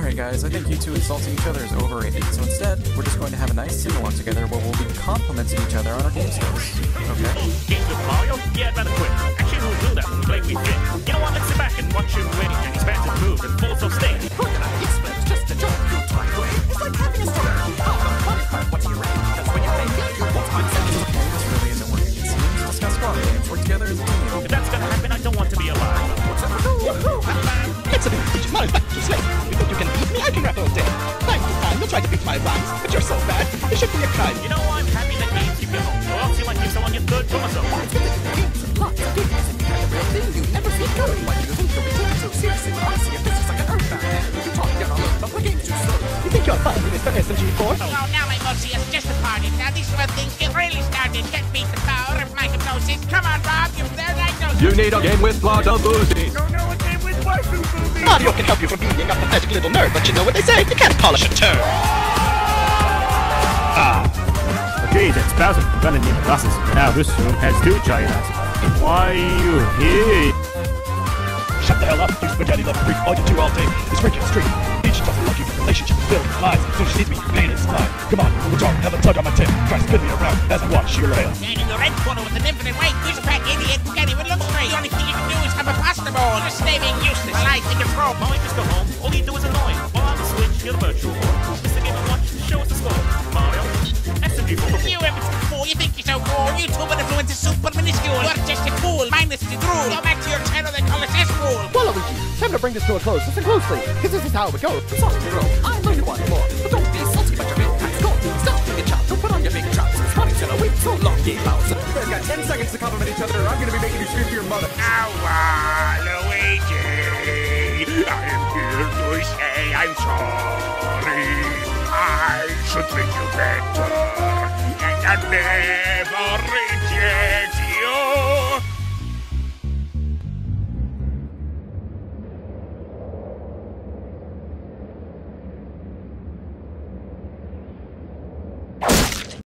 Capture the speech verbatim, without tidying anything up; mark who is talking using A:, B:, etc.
A: Anyway, guys, I think you two insulting each other is overrated, so instead, we're just going to have a nice sing-along together where we'll be complimenting each other on our game skills. Okay?
B: Games with Mario? Yeah, I'd rather quit. Actually, who'll do that? Play we fit. You know what? Let's sit back and watch him win. And he's fast and move and full of sting.
C: Look at that, it's just a joke, you talk away. It's like having a stroke. Oh, the funny part, what's your range? Because when you play me, you won't consent.
A: Okay, this really isn't working, it seems. Discuss squad games. Work together as a team.
B: If that's gonna happen, I don't want to be alive.
D: It's a bit of my back to slate. You think you can beat me? I can rap all day. Time to time, you'll try to beat my rhymes, but you're so bad, it should be a crime.
B: You know, I'm happy that games keep you home. Or else you might give someone your third chromosome.
C: It's good that you games and lots of goodness. If you had the real thing, you'd never see it going. Why do you think you'll be taken so seriously? When I see a physics like an earthbound man, you talk down on but the game's too slow.
D: You think you're fun, Mister S M G four?
E: Oh, now I must see us just a party. Now this is where things get really started. Can't beat the power of my hypnosis. Come on, Bob, you're there diagnosis.
F: You need a game with plot of boozy.
B: No, no, a game with waifu boobies.
D: Mario can help you from being a pathetic little nerd, but you know what they say, you can't polish a turd.
G: Ah. Okay, that's Bowser. I'm gonna need glasses. Now this room has two giant asses. Why are you here?
D: Shut the hell up, you spaghetti love freak. All you do all day is freaking street. Each doesn't love you, relationship is filled with lies. So she sees me, pain is mine. Come on, we're talking, have a tug on my tip. Try to spin me around as I watch your tail.
E: And in the red corner with an infinite weight, who's a fat idiot who can't even look straight? The only thing you can do is have a pasta ball. Just stay being useless. Well, I think it's wrong.
B: Why don't you just go home? All you do is annoy. While on the Switch, you're the virtual boy. Miss the game and watch, show us the score. Mario, S M G four.
E: You ever fool? You think you're so cool? YouTuber influence is super minuscule. You're just a fool, minus the drool. Go back to your channel, they call it S-Fool.
D: Well, Luigi, time to bring this to a close. Listen closely, because this is how it goes.
C: Sorry, bro, I know you want more, but don't be salty about your big cats. Go, stop being a child, don't put on your big chops. It's funny till I wait so long, game out. You guys got ten seconds to compliment each other, or I'm gonna be making you scream for your mother.
B: Ow, Luigi! I am here to say I'm sorry. I should treat you better, and I'll never reject